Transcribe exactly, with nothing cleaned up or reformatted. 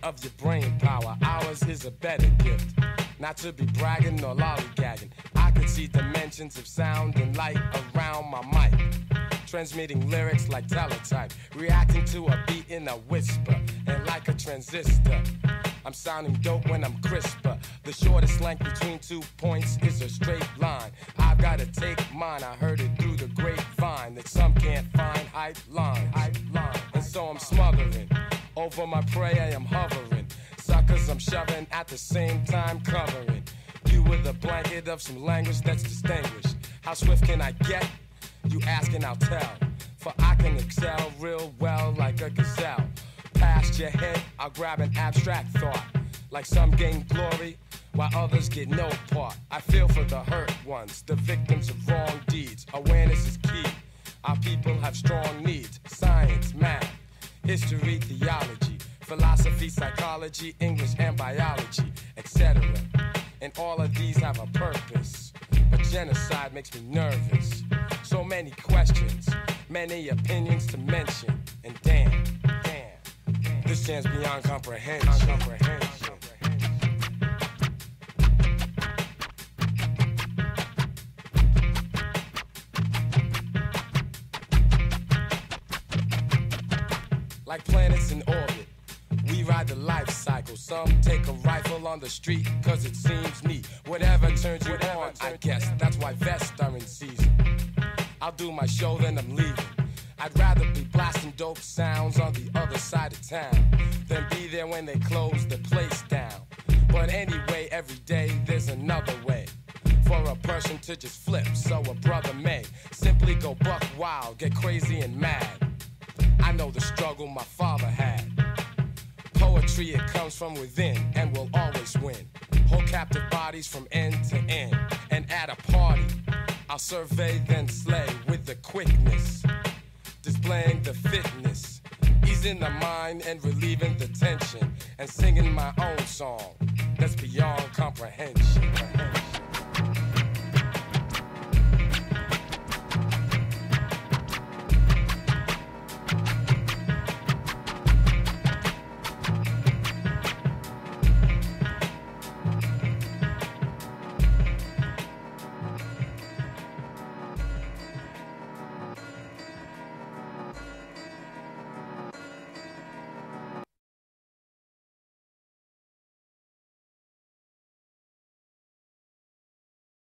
of your brain power. Ours is a better gift. Not to be bragging or lollygagging. I could see dimensions of sound and light around my mic. Transmitting lyrics like teletype. Reacting to a beat in a whisper. And like a transistor, I'm sounding dope when I'm crisper. The shortest length between two points is a straight line. I've gotta take mine. I heard it through the grapevine that some can't find hype lines. And so I'm smothering. Over my prey I am hovering. Suckers I'm shoving at the same time covering. You with a blanket of some language that's distinguished. How swift can I get? You ask and I'll tell. For I can excel real well like a gazelle. Past your head, I'll grab an abstract thought. Like some gain glory, while others get no part. I feel for the hurt ones, the victims of wrong deeds. Awareness is key. Our people have strong needs. Science, math, history, theology, philosophy, psychology, English and biology, et cetera. And all of these have a purpose. But genocide makes me nervous. So many questions, many opinions to mention. And damn, damn, this stands beyond comprehension. comprehension. Like planets in orbit, we ride the life cycle. Some take a rifle on the street cause it seems neat. Whatever turns you Whatever on, turns I guess that's why vests are in season. I'll do my show then I'm leaving. I'd rather be blasting dope sounds on the other side of town than be there when they close the place down. But anyway, every day there's another way for a person to just flip. So a brother may simply go buck wild, get crazy and mad. I know the struggle my father had. Poetry, it comes from within and will always win. Hold captive bodies from end to end. And at a party, I'll survey then slay with the quickness, displaying the fitness, easing the mind and relieving the tension, and singing my own song that's beyond comprehension.